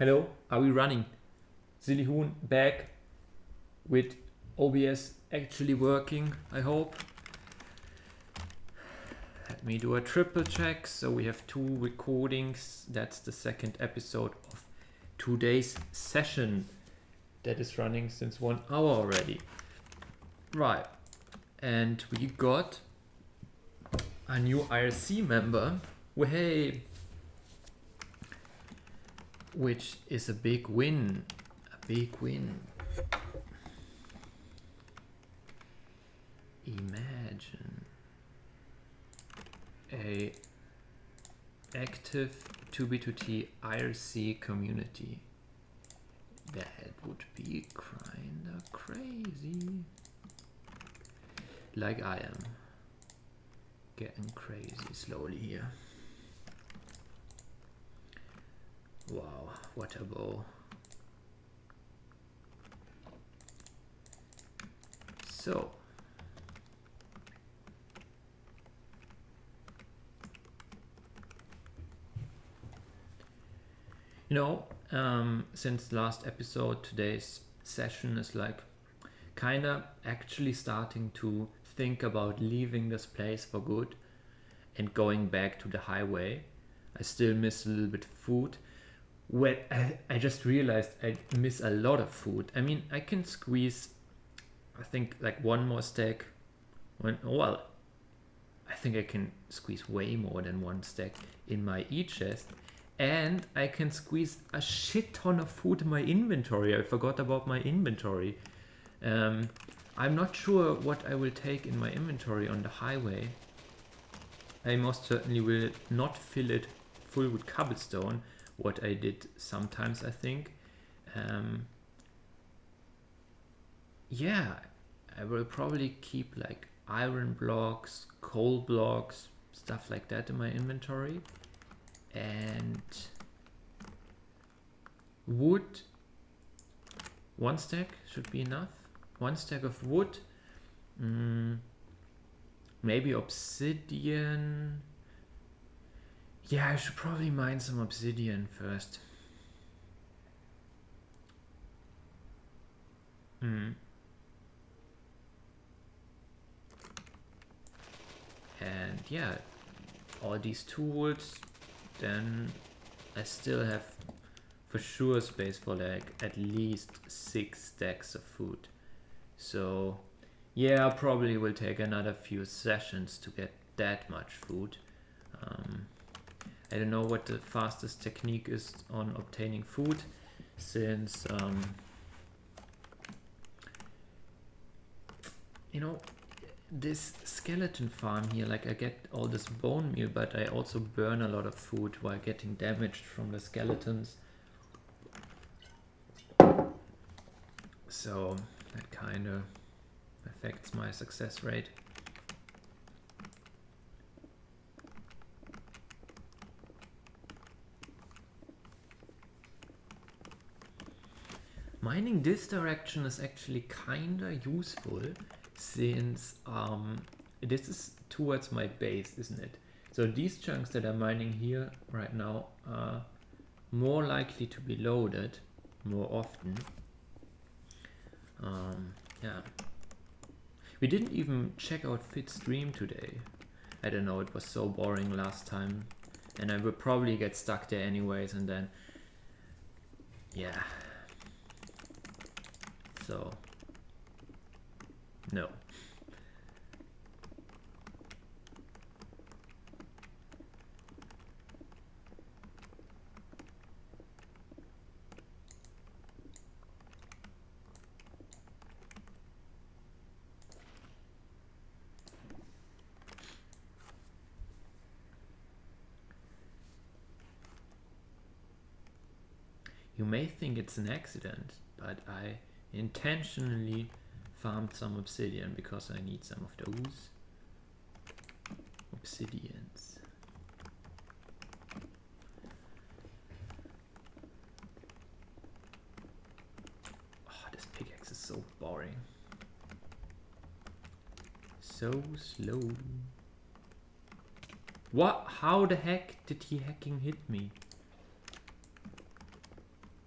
Hello, are we running? Zillihoon back with OBS actually working, I hope. Let me do a triple check. So we have 2 recordings. That's the second episode of today's session that is running since 1 hour already. Right, and we got a new IRC member. Hey! Which is a big win. A big win. Imagine a active 2B2T IRC community. That would be kinda crazy. Like I am. Getting crazy slowly here. Wow, what a bow. So, you know, since last episode, today's session is like kinda actually starting to think about leaving this place for good and going back to the highway. I still miss a little bit of food. Well, I just realized I miss a lot of food. I mean, I can squeeze, I think, like 1 more stack. Well, I think I can squeeze way more than 1 stack in my e-chest. And I can squeeze a shit ton of food in my inventory. I forgot about my inventory. I'm not sure what I will take in my inventory on the highway. I most certainly will not fill it full with cobblestone, what I did sometimes, I think. Yeah, I will probably keep like iron blocks, coal blocks, stuff like that in my inventory. And wood, 1 stack should be enough. 1 stack of wood. Maybe obsidian. Yeah, I should probably mine some obsidian first. And yeah, all these tools, then I still have for sure space for like at least 6 stacks of food. So yeah, probably will take another few sessions to get that much food. I don't know what the fastest technique is on obtaining food, since you know, this skeleton farm here, like I get all this bone meal, but I also burn a lot of food while getting damaged from the skeletons. So that kind of affects my success rate. Mining this direction is actually kinda useful, since this is towards my base, isn't it? So these chunks that I'm mining here right now are more likely to be loaded more often. Yeah. We didn't even check out Fit's stream today. I don't know, it was so boring last time. And I would probably get stuck there anyways, and then... yeah. So... no. You may think it's an accident, but I intentionally farmed some obsidian because I need some of those obsidians. Oh, this pickaxe is so boring. So slow. What? How the heck did he hacking hit me?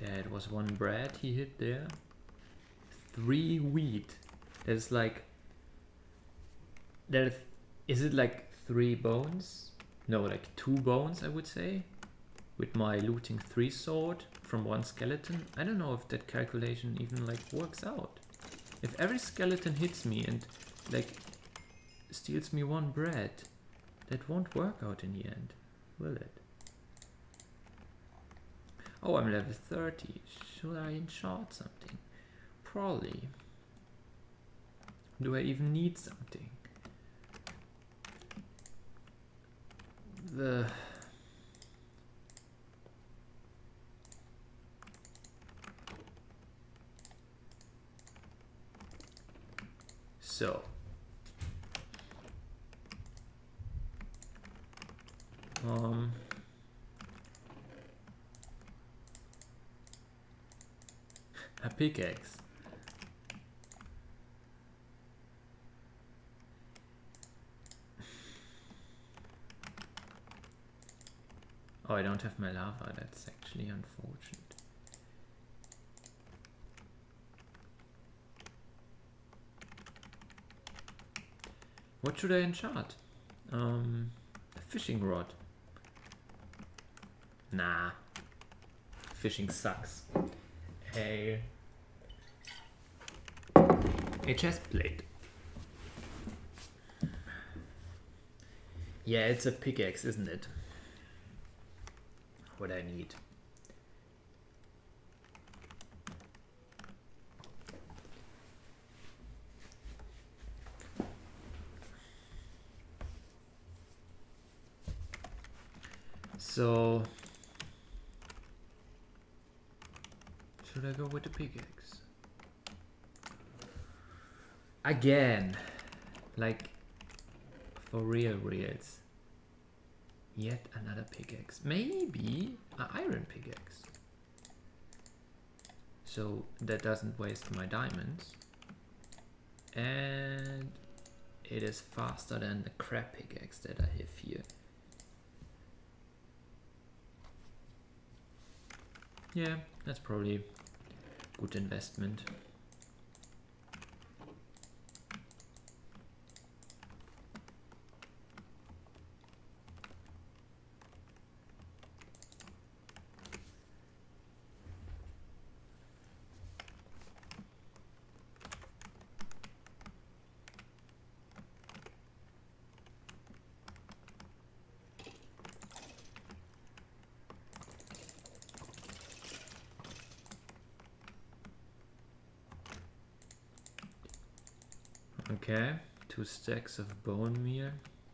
That was one bread he hit there. 3 wheat. That's like... Is it like 3 bones? No, like 2 bones, I would say. With my looting 3 sword from 1 skeleton. I don't know if that calculation even like works out. If every skeleton hits me and like steals me 1 bread, that won't work out in the end, will it? Oh, I'm level 30. Should I enchant something? Probably. Do I even need something? So a pickaxe. Oh, I don't have my lava. That's actually unfortunate. What should I enchant? A fishing rod. Nah. Fishing sucks. A chest plate. Yeah, it's a pickaxe, isn't it? What I need. So should I go with the pickaxe? Again, like for reals. Yet another pickaxe. Maybe an iron pickaxe. So that doesn't waste my diamonds. And it is faster than the crap pickaxe that I have here. Yeah, that's probably a good investment. Okay, 2 stacks of bone meal.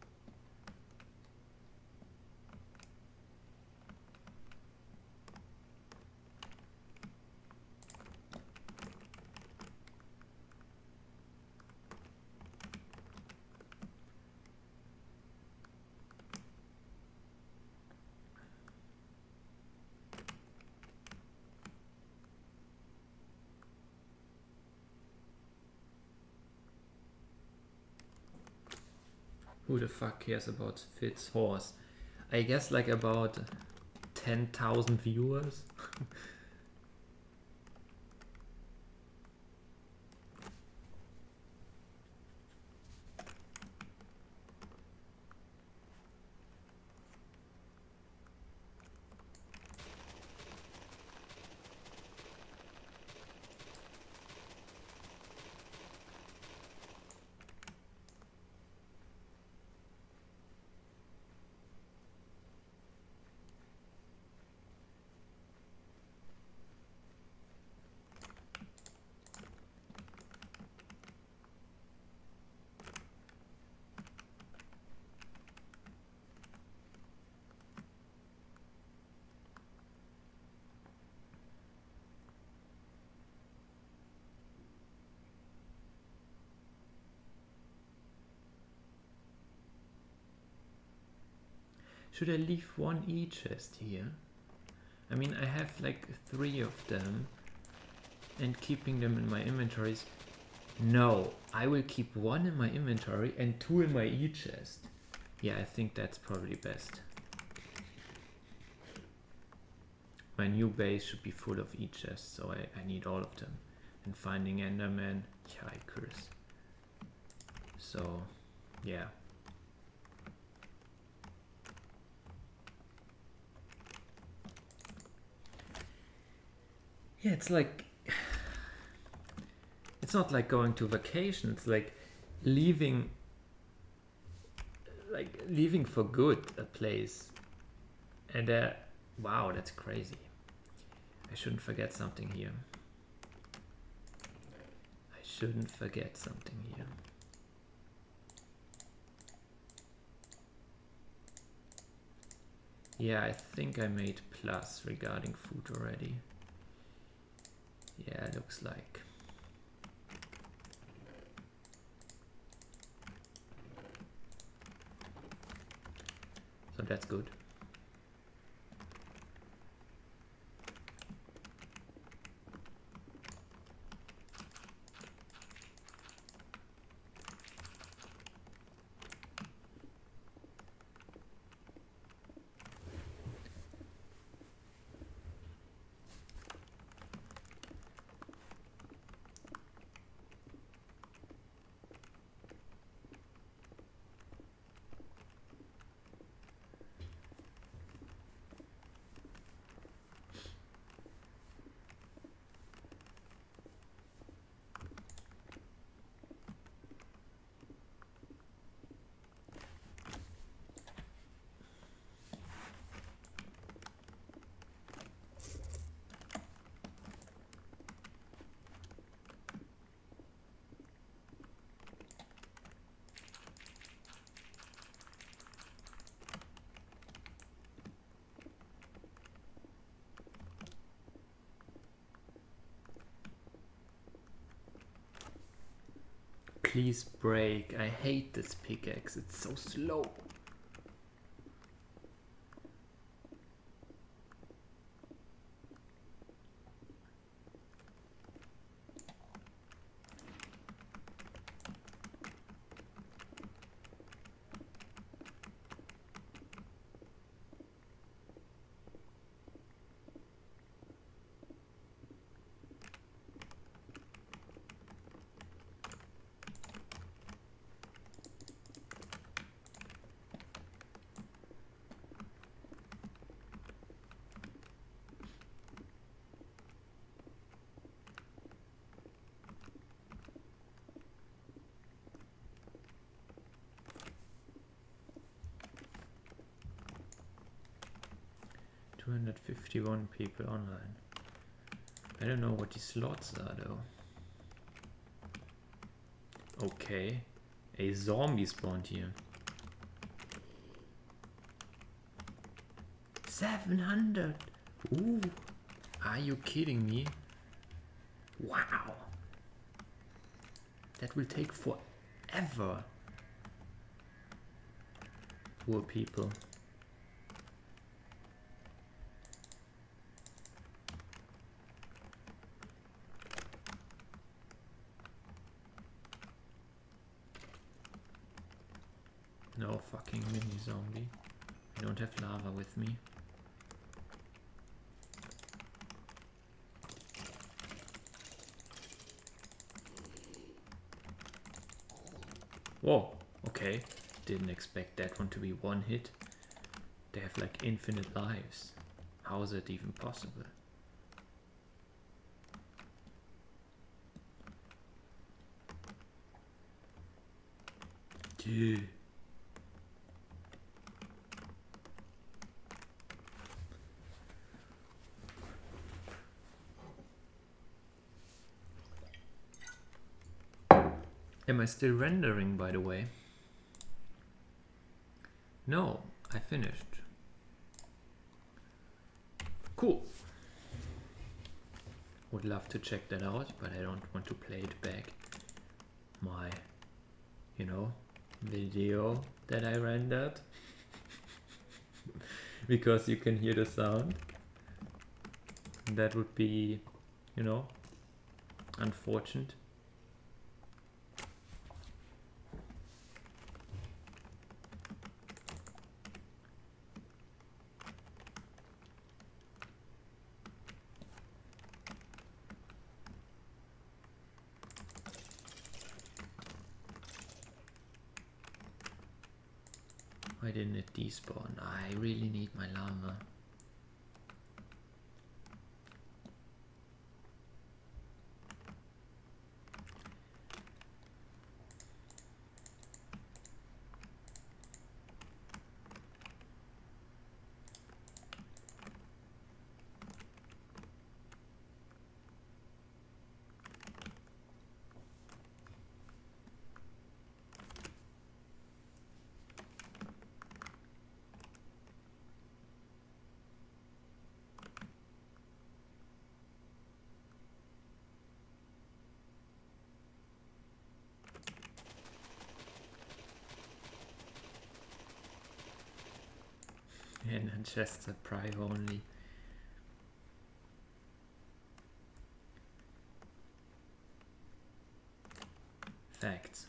Who the fuck cares about Fitz horse? I guess like about 10,000 viewers. Should I leave 1 e-chest here? I mean, I have like 3 of them and keeping them in my inventories. No, I will keep 1 in my inventory and 2 in my e-chest. Yeah, I think that's probably best. my new base should be full of E-chests, so I need all of them. And finding Enderman, yikers. So, yeah. Yeah, it's like... It's not like going to vacation, it's like leaving... Like, leaving for good a place. And wow, that's crazy. I shouldn't forget something here. I shouldn't forget something here. Yeah, I think I made plus regarding food already. Yeah, looks like. So that's good. Please break. I hate this pickaxe. It's so slow. $251 people online. I don't know what these slots are though. Okay, a zombie spawned here. 700! Ooh, are you kidding me? Wow! That will take forever. Poor people. No fucking mini zombie. I don't have lava with me. Whoa, okay. Didn't expect that one to be one hit. They have like infinite lives. How is it even possible? Dude. Am I still rendering, by the way? No, I finished. Cool. Would love to check that out, but I don't want to play it back. My, you know, video that I rendered. Because you can hear the sound. That would be, you know, unfortunate. Why didn't it despawn? I really need my lava. And just a pry only. Facts.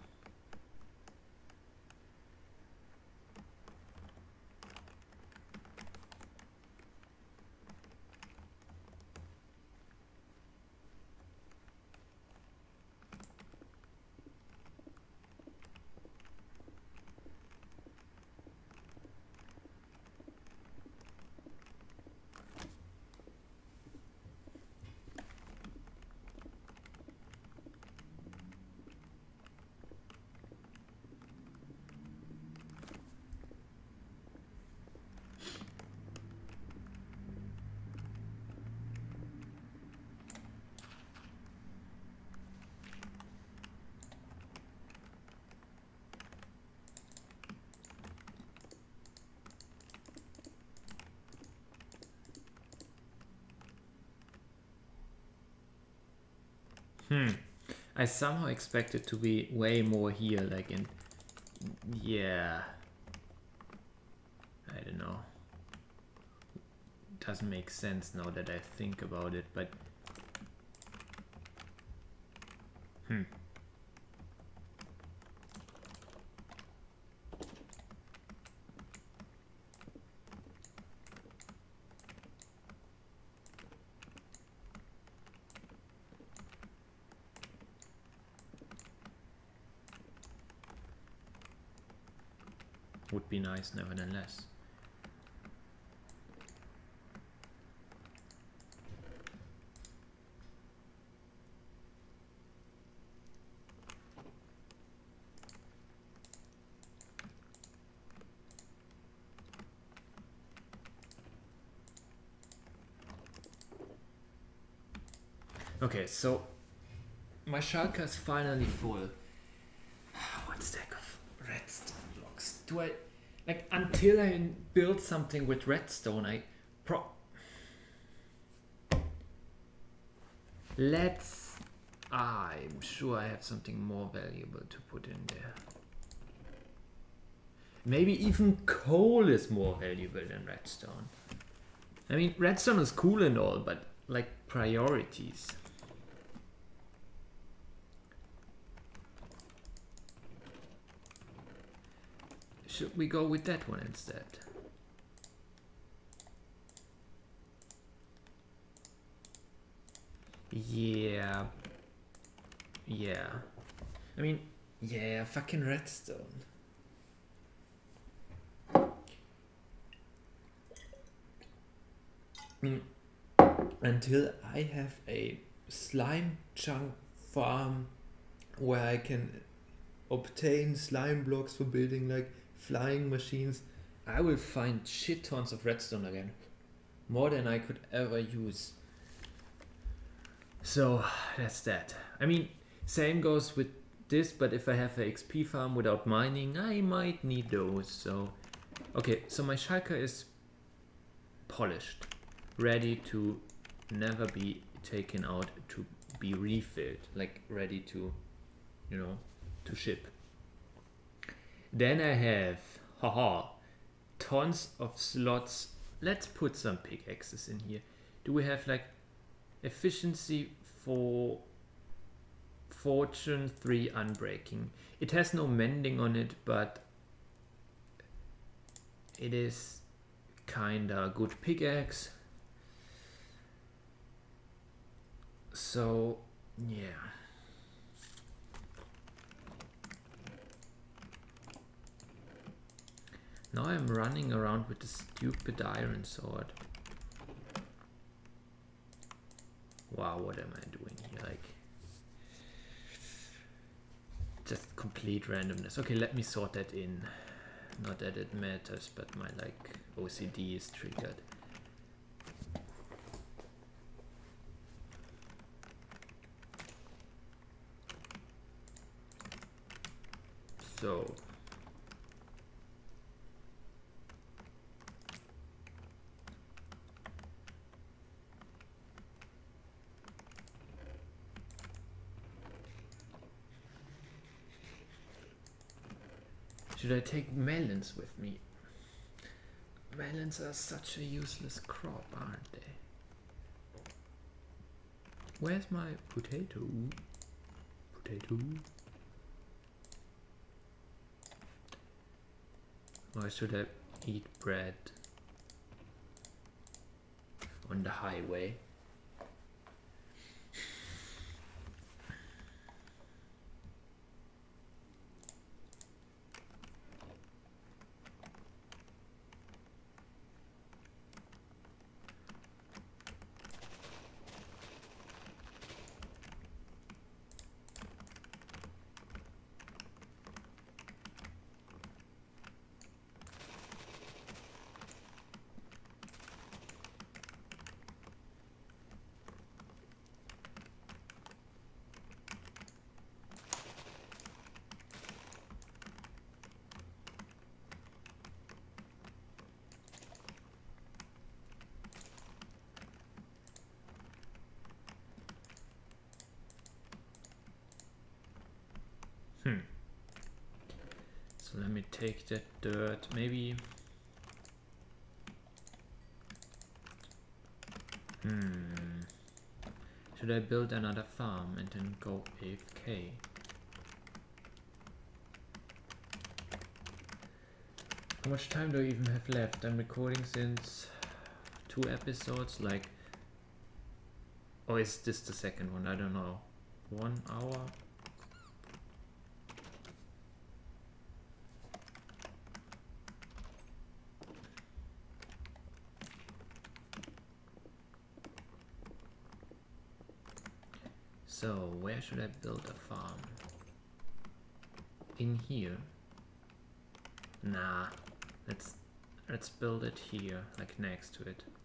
I somehow expected to be way more here, like in... Yeah. I don't know. Doesn't make sense now that I think about it, but... Would be nice nevertheless. Okay, so my shulker is finally full. One stack of redstone blocks. Do I, like, until I build something with redstone, I'm sure I have something more valuable to put in there. Maybe even coal is more valuable than redstone. I mean, redstone is cool and all, but like priorities. Should we go with that one instead? Yeah. Yeah. I mean, yeah, fucking redstone. Until I have a slime chunk farm where I can obtain slime blocks for building like flying machines, I will find shit tons of redstone again. More than I could ever use. So that's that. I mean, same goes with this, but if I have a XP farm without mining, I might need those. So, okay, so my shulker is polished, ready to never be taken out to be refilled, like ready to, you know, to ship. Then I have, tons of slots. Let's put some pickaxes in here. Do we have like efficiency for fortune 3 unbreaking? It has no mending on it, but it is kinda good pickaxe. So yeah. Now I'm running around with the stupid iron sword. Wow, what am I doing here? Like, just complete randomness. Okay, let me sort that in. Not that it matters, but my like OCD is triggered. So should I take melons with me? Melons are such a useless crop, aren't they? Where's my potato? Potato? Or should I eat bread on the highway? So let me take that dirt, maybe. Should I build another farm and then go AFK? How much time do I even have left? I'm recording since 2 episodes, like, or is this the second one? I don't know. 1 hour? So where should I build a farm? In here? Nah, let's build it here, like next to it.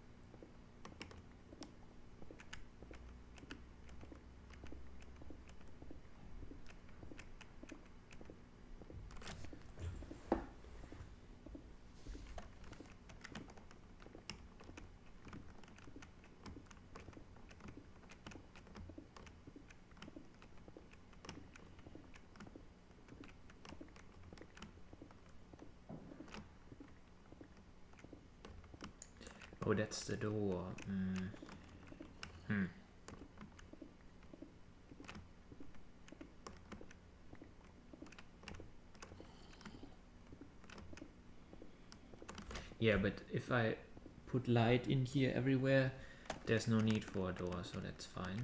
Oh, that's the door. Yeah, but if I put light in here everywhere, there's no need for a door, so that's fine.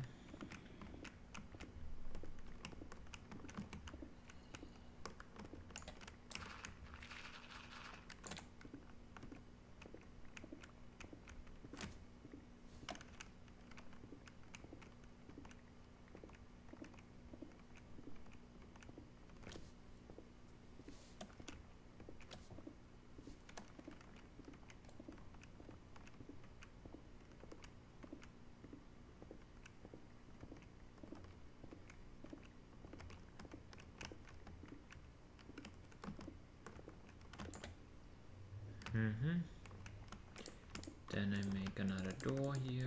Then I make another door here.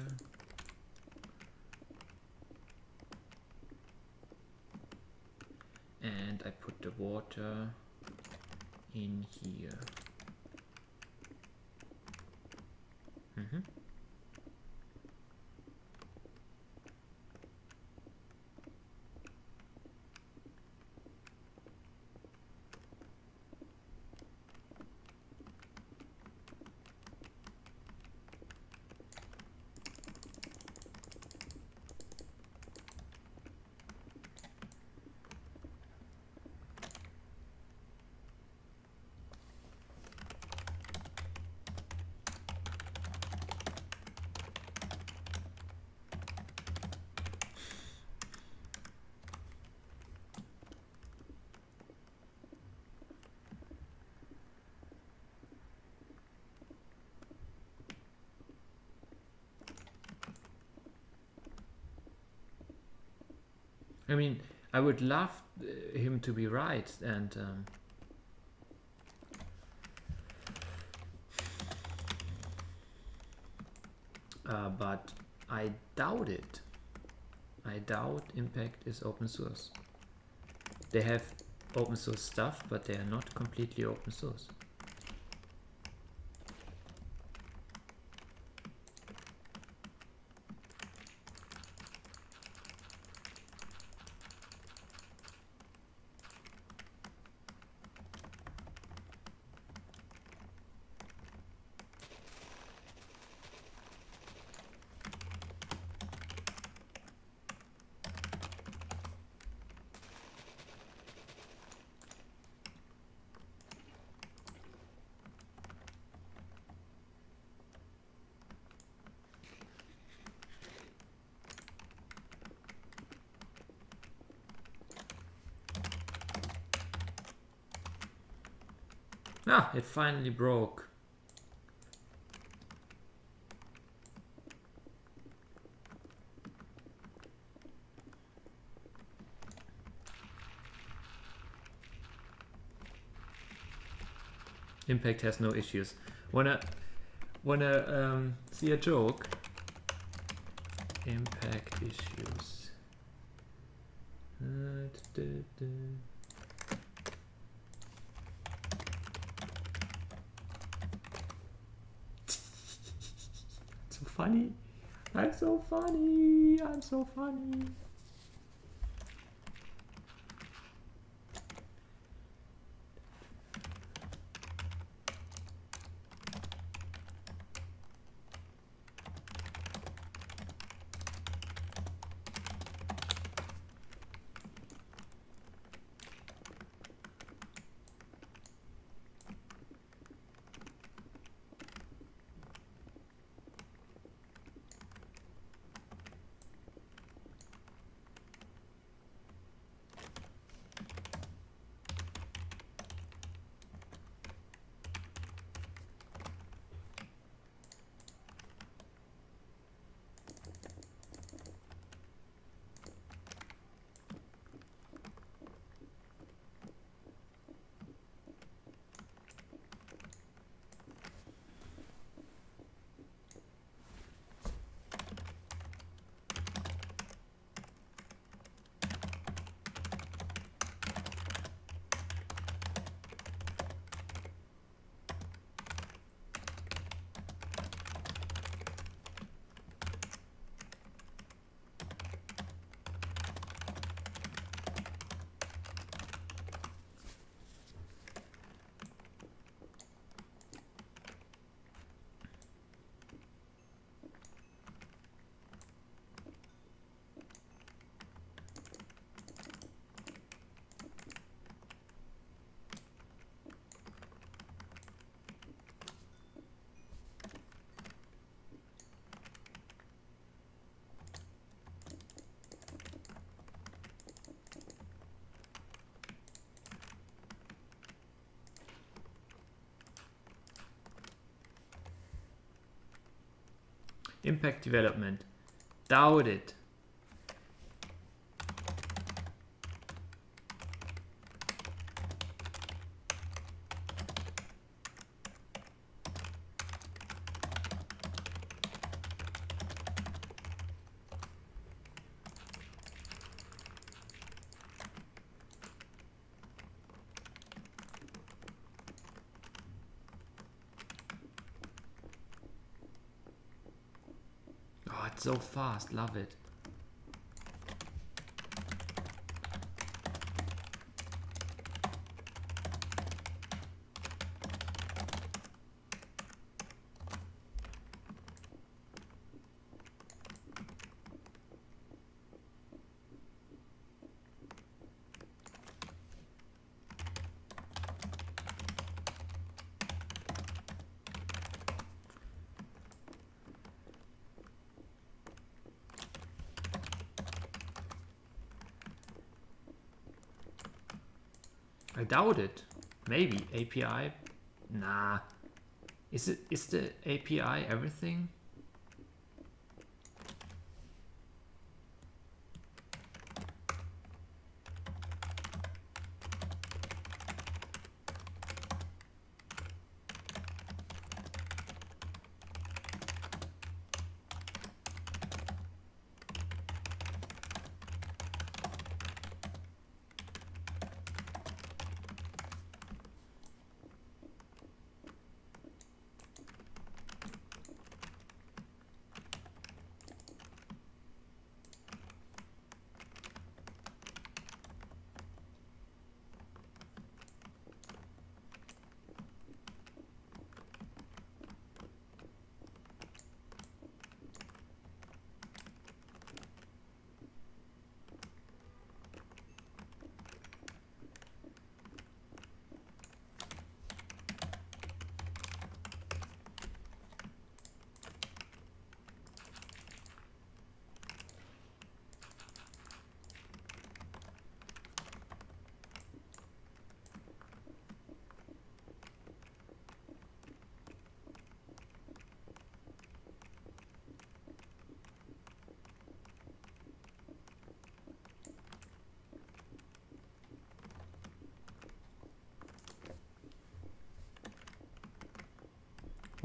And I put the water in here. I mean, I would love him to be right, and but I doubt it. I doubt Impact is open source. They have open source stuff, but they are not completely open source. Ah, it finally broke. Impact has no issues. Wanna see a joke? Impact issues. So funny. I'm so funny. I'm so funny. Impact development. Doubt it. Oh, it's so fast. Love it. I doubt it. Maybe API. Nah. Is the API everything?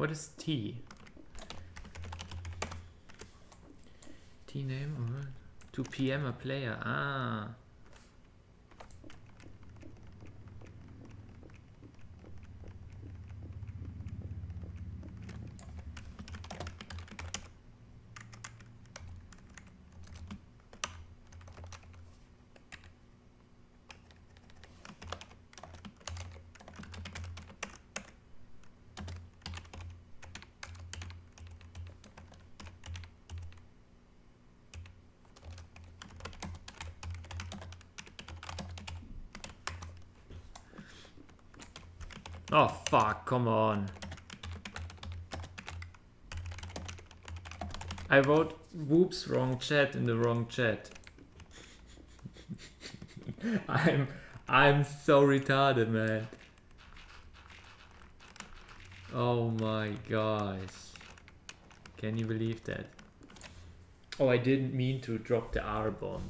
What is T? T name? 2 p.m. a player. Ah. Oh fuck, come on. I wrote whoops wrong chat in the wrong chat. I'm so retarded, man. Oh my gosh. Can you believe that? Oh, I didn't mean to drop the R bomb.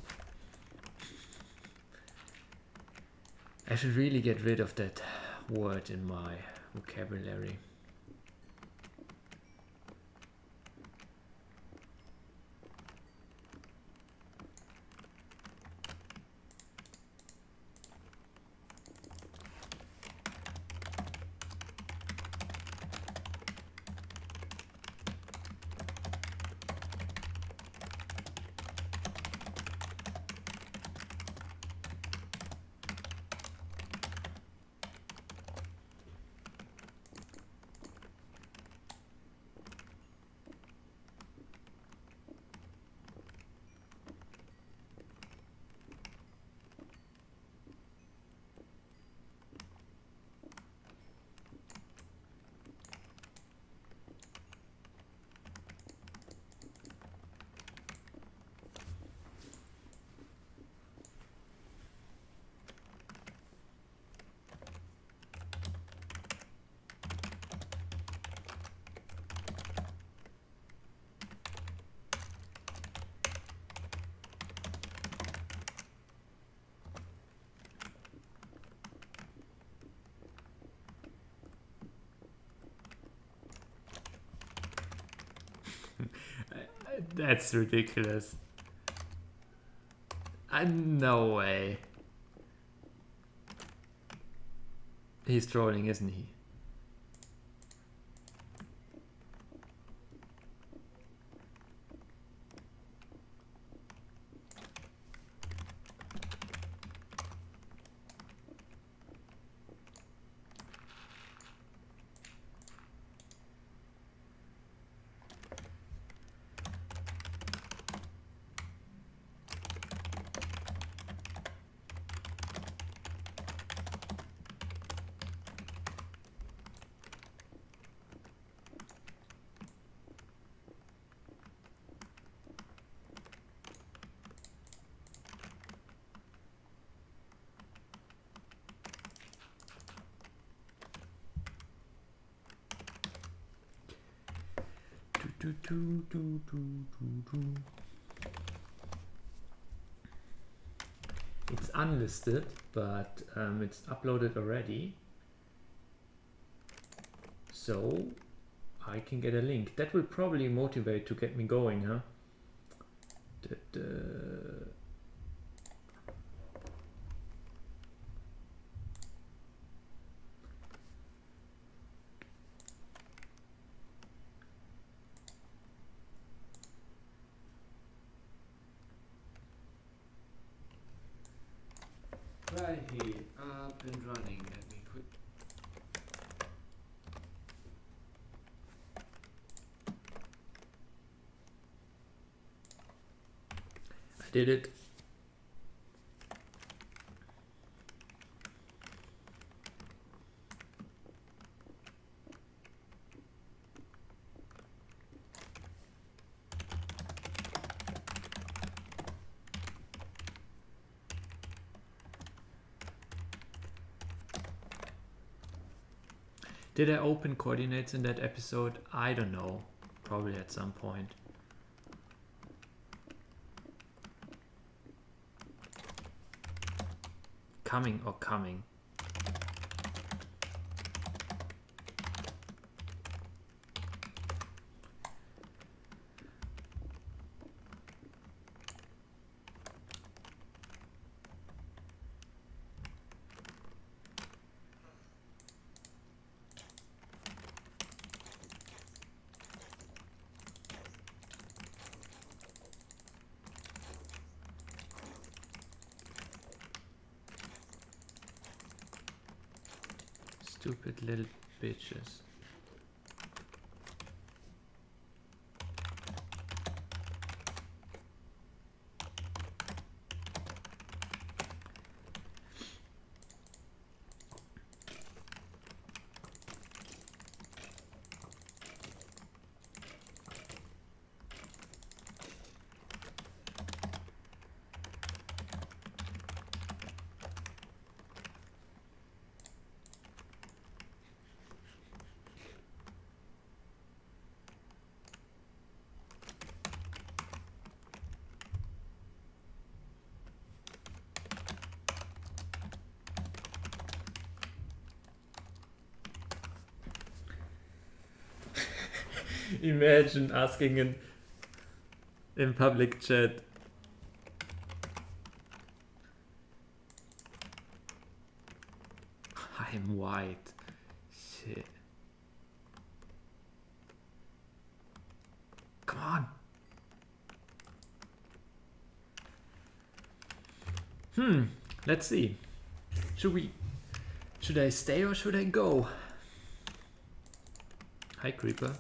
I should really get rid of that word in my vocabulary. That's ridiculous. No way. He's trolling, isn't he? It's unlisted, but it's uploaded already, so I can get a link. That will probably motivate to get me going, huh? Right here, up and running. Let me quit. I did it. Did I open coordinates in that episode? I don't know. Probably at some point. Coming or coming? Stupid little bitches. Imagine asking in public chat. I'm white. Shit. Come on. Let's see. Should I stay or should I go? Hi, Creeper.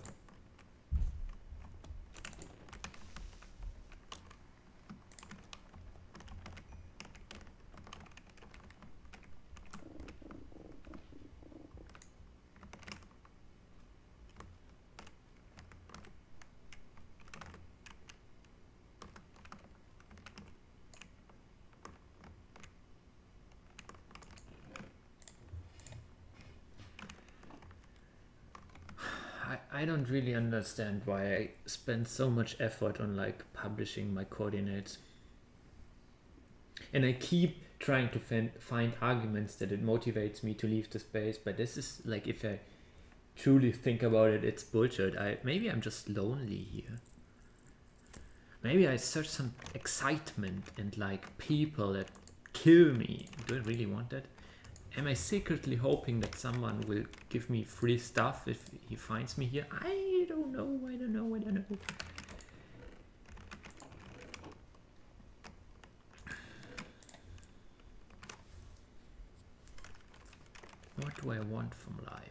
I don't really understand why I spend so much effort on like publishing my coordinates. And I keep trying to find arguments that it motivates me to leave the space, but this is like, if I truly think about it, it's bullshit. Maybe I'm just lonely here. Maybe I search some excitement and like people that kill me. Do I really want that? Am I secretly hoping that someone will give me free stuff if he finds me here? I don't know. I don't know. What do I want from life?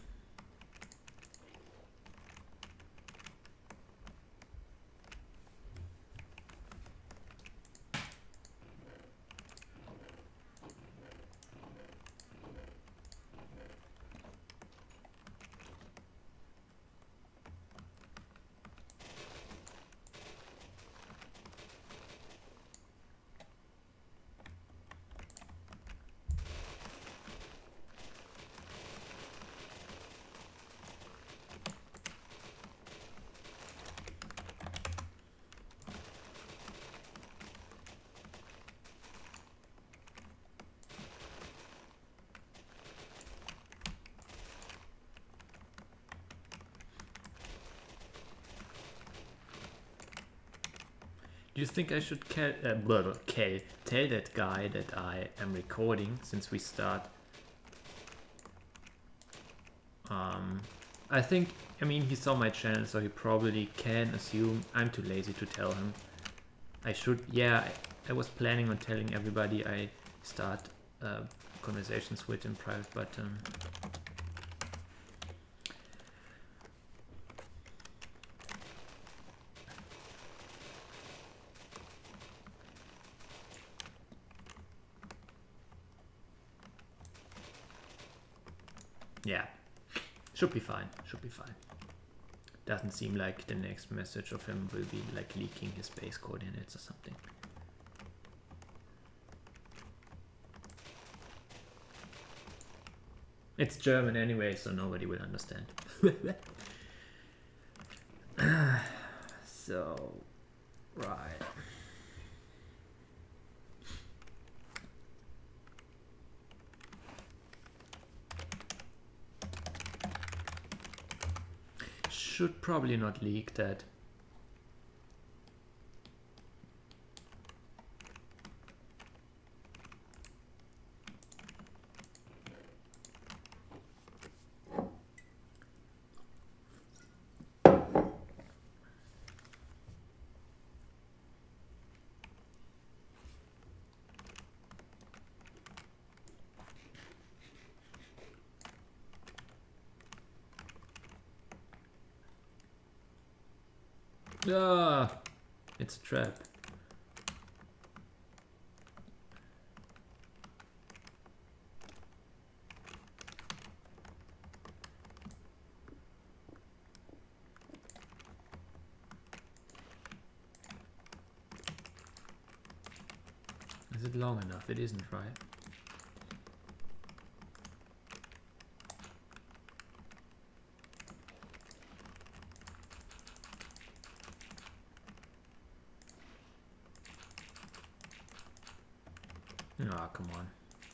Do you think I should tell that guy that I am recording since we start? I mean, he saw my channel, so he probably can assume I'm too lazy to tell him. I should, yeah, I was planning on telling everybody I start conversations with in private, but yeah, should be fine. Doesn't seem like the next message of him will be like leaking his base coordinates or something. It's German anyway, so nobody will understand. So, right. Should probably not leak that. Ah, it's a trap. Is it long enough? It isn't, right? Ah, come on.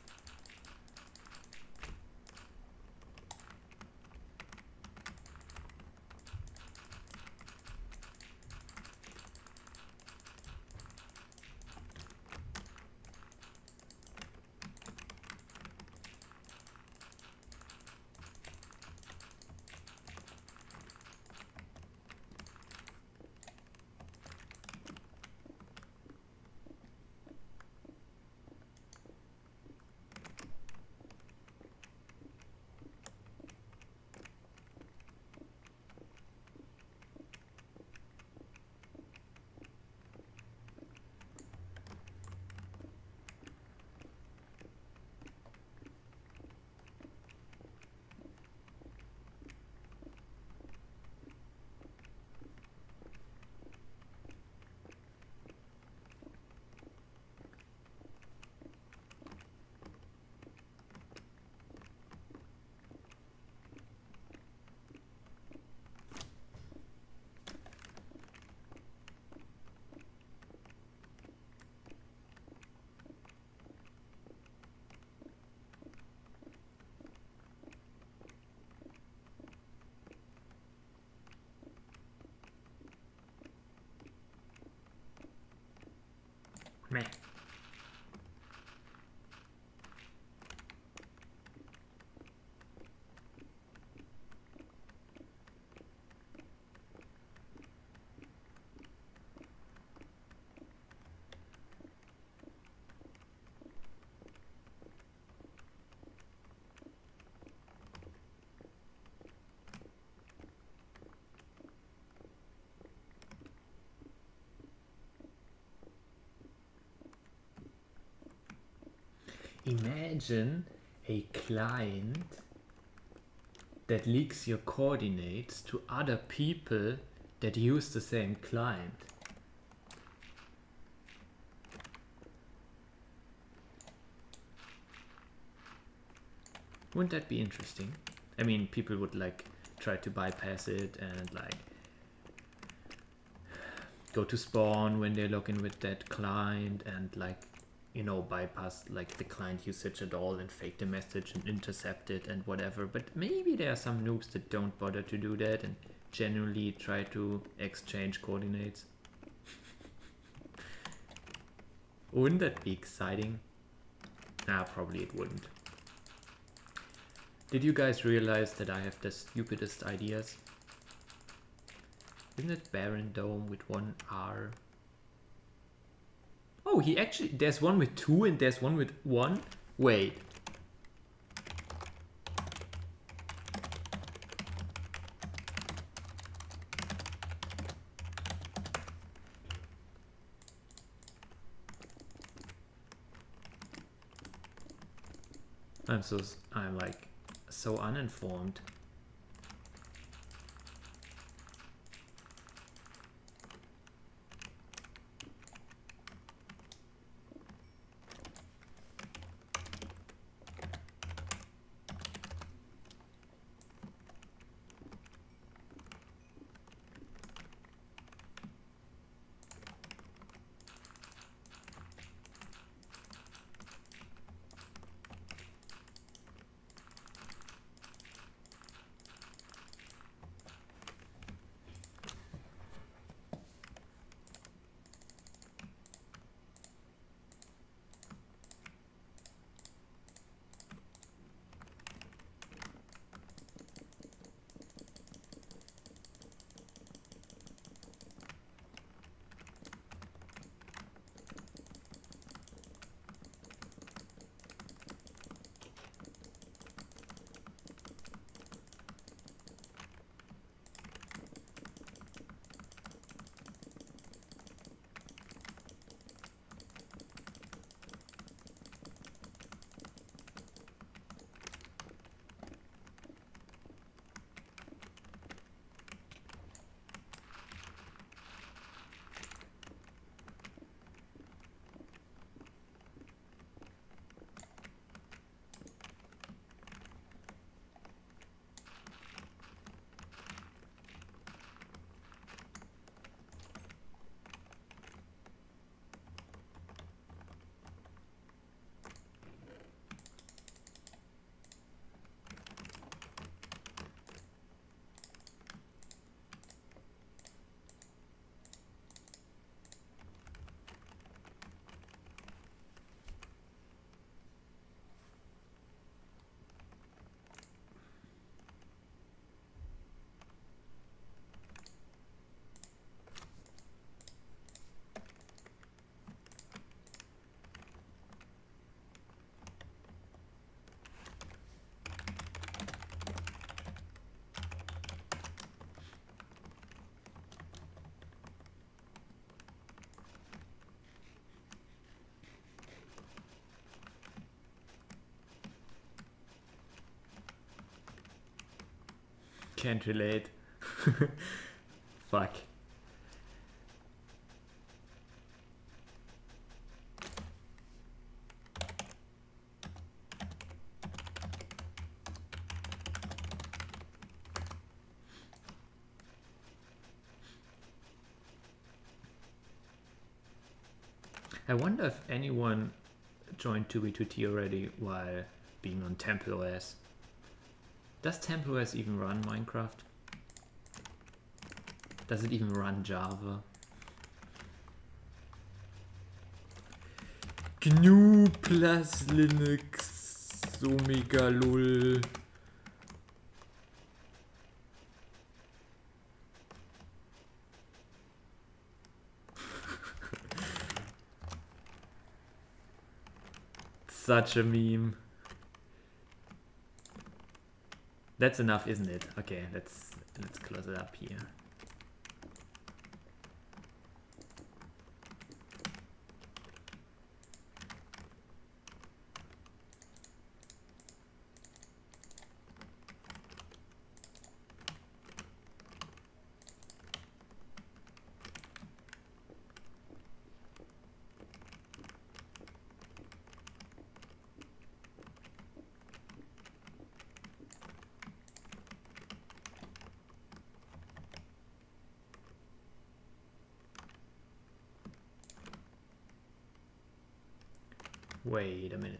Meh. Imagine a client that leaks your coordinates to other people that use the same client. Wouldn't that be interesting? I mean, people would like try to bypass it and like go to spawn when they log in with that client and like, you know, bypass like the client usage at all and fake the message and intercept it and whatever. But maybe there are some noobs that don't bother to do that and genuinely try to exchange coordinates. Wouldn't that be exciting? Nah, probably it wouldn't. Did you guys realize that I have the stupidest ideas? Isn't it Baron Dome with one R? Oh, he actually, there's one with 2 and there's one with 1. Wait. I'm like so uninformed. Can't relate. Fuck. I wonder if anyone joined 2b2t already while being on TempleOS. Does TempleOS even run Minecraft? Does it even run Java? GNU plus Linux Omega lol. Such a meme. That's enough, isn't it? Okay, let's close it up here. Wait a minute.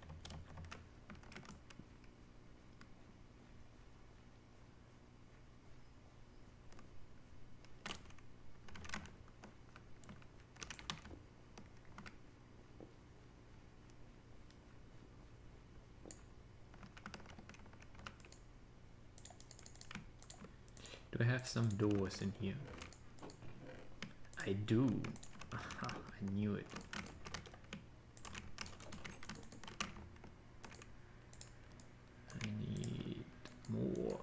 Do I have some doors in here? I do. Aha, I knew it. I need more.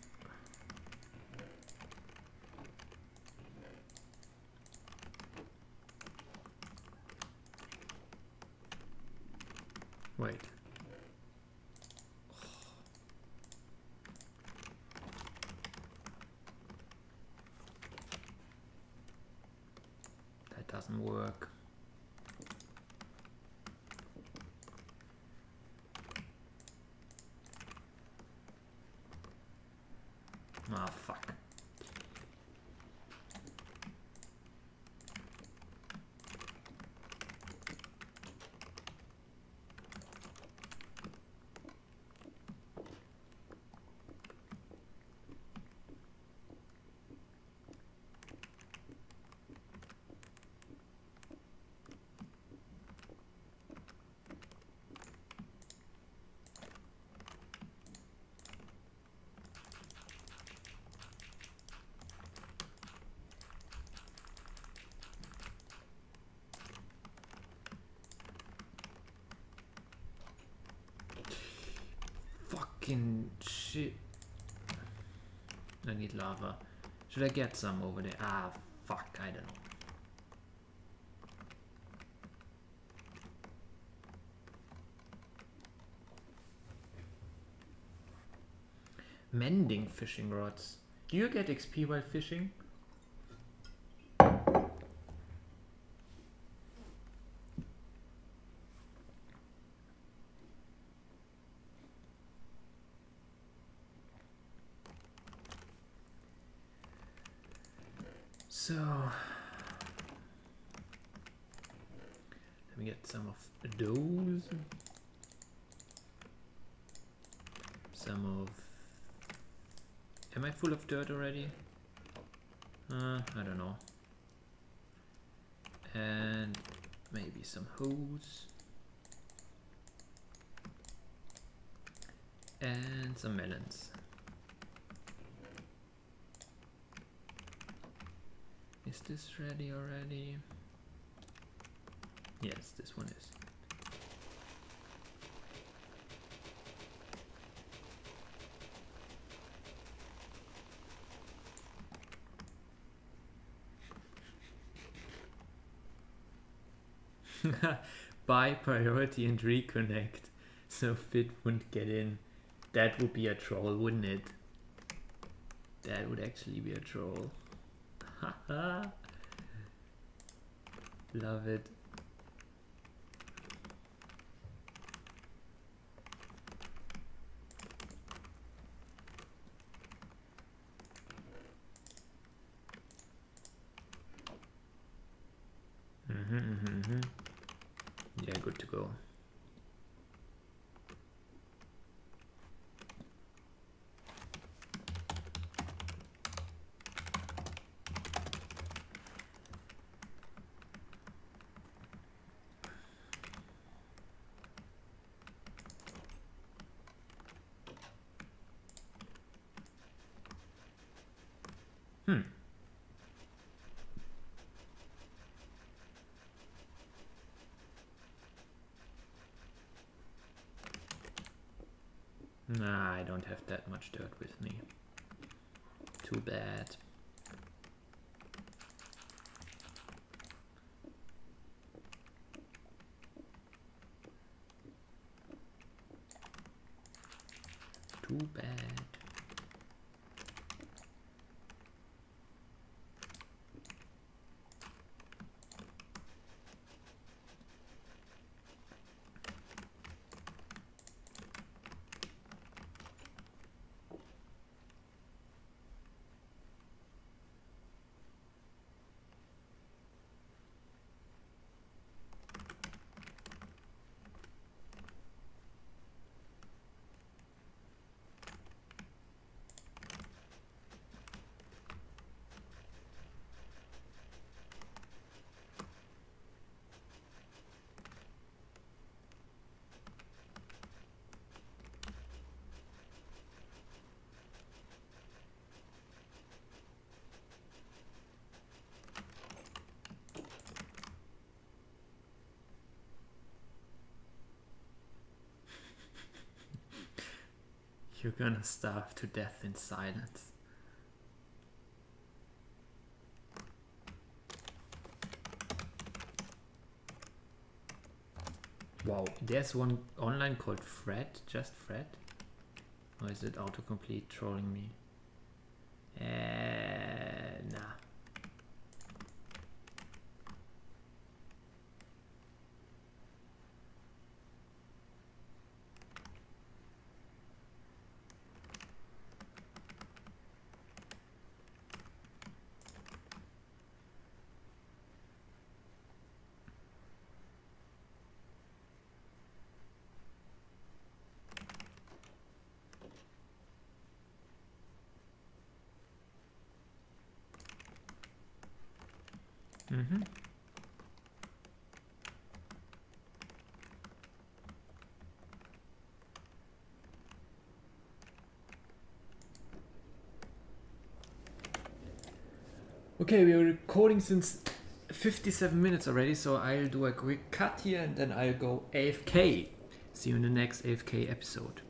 Wait. That doesn't work. Ah, fuck. Fucking shit. I need lava. Should I get some over there? Ah, fuck, I don't know. Mending fishing rods. Do you get XP while fishing? So let me get some of those. Some of... Am I full of dirt already? I don't know. And maybe some hose. And some melons. Is this ready already? Yes, this one is. Buy priority and reconnect so Fit wouldn't get in. That would be a troll, wouldn't it? That would actually be a troll. Haha. Love it. Yeah, good to go. Nah, I don't have that much dirt with me. Too bad. Too bad. You're gonna starve to death in silence. Wow, there's one online called Fred, just Fred? Or is it autocomplete trolling me? Nah. Okay, we are recording since 57 minutes already, so I'll do a quick cut here and then I'll go AFK. See you in the next AFK episode.